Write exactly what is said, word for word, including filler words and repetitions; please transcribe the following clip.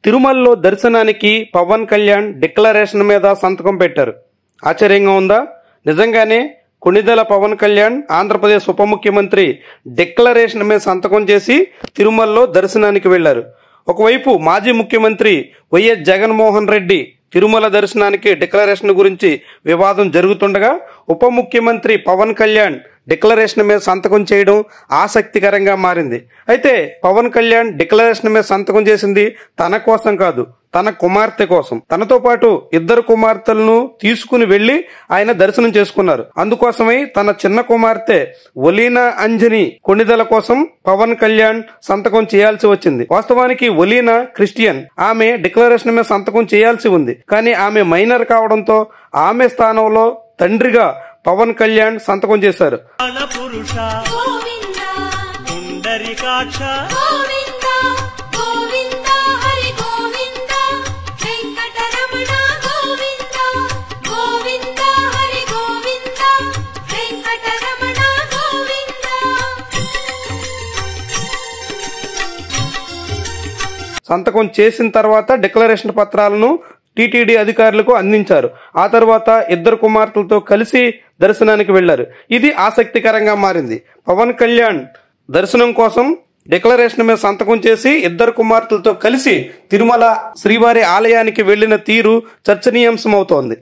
తిరుమలలో దర్శనానికి పవన్ కళ్యాణ్ డిక్లరేషన్ మీద సంతకం పెట్టారు. ఆశ్చర్యంగా ఉందా? నిజంగానే కొణిదెల పవన్ కళ్యాణ్ ఆంధ్రప్రదేశ్ ఉప ముఖ్యమంత్రి డిక్లరేషన్ మీద సంతకం చేసి తిరుమలలో దర్శనానికి వెళ్లారు. ఒకవైపు మాజీ ముఖ్యమంత్రి వైఎస్ జగన్మోహన్ రెడ్డి తిరుమల దర్శనానికి డిక్లరేషన్ గురించి వివాదం జరుగుతుండగా ఉప ముఖ్యమంత్రి పవన్ కళ్యాణ్ డిక్లరేషన్ మీద సంతకం చేయడం ఆసక్తికరంగా మారింది. అయితే పవన్ కళ్యాణ్ డిక్లరేషన్ మీద సంతకం చేసింది తన కోసం కాదు, తన కుమార్తె కోసం. తనతో పాటు ఇద్దరు కుమార్తెలను తీసుకుని వెళ్లి ఆయన దర్శనం చేసుకున్నారు. అందుకోసమై తన చిన్న కుమార్తె ఒలీనా అంజని కొణిదెల కోసం పవన్ కళ్యాణ్ సంతకం చేయాల్సి వచ్చింది. వాస్తవానికి ఒలీనా క్రిస్టియన్. ఆమె డిక్లరేషన్ మీద సంతకం చేయాల్సి ఉంది. కానీ ఆమె మైనర్ కావడంతో ఆమె స్థానంలో తండ్రిగా పవన్ కళ్యాణ్ సంతకం చేశారు. సంతకం చేసిన తర్వాత డిక్లరేషన్ పత్రాలను టీటీడీ అధికారులకు అందించారు. ఆ తర్వాత ఇద్దరు కుమార్తెలతో కలిసి దర్శనానికి వెళ్లారు. ఇది ఆసక్తికరంగా మారింది. పవన్ కళ్యాణ్ దర్శనం కోసం డిక్లరేషన్ మీద సంతకం చేసి ఇద్దరు కుమార్తెలతో కలిసి తిరుమల శ్రీవారి ఆలయానికి వెళ్లిన తీరు చర్చనీయాంశమవుతోంది.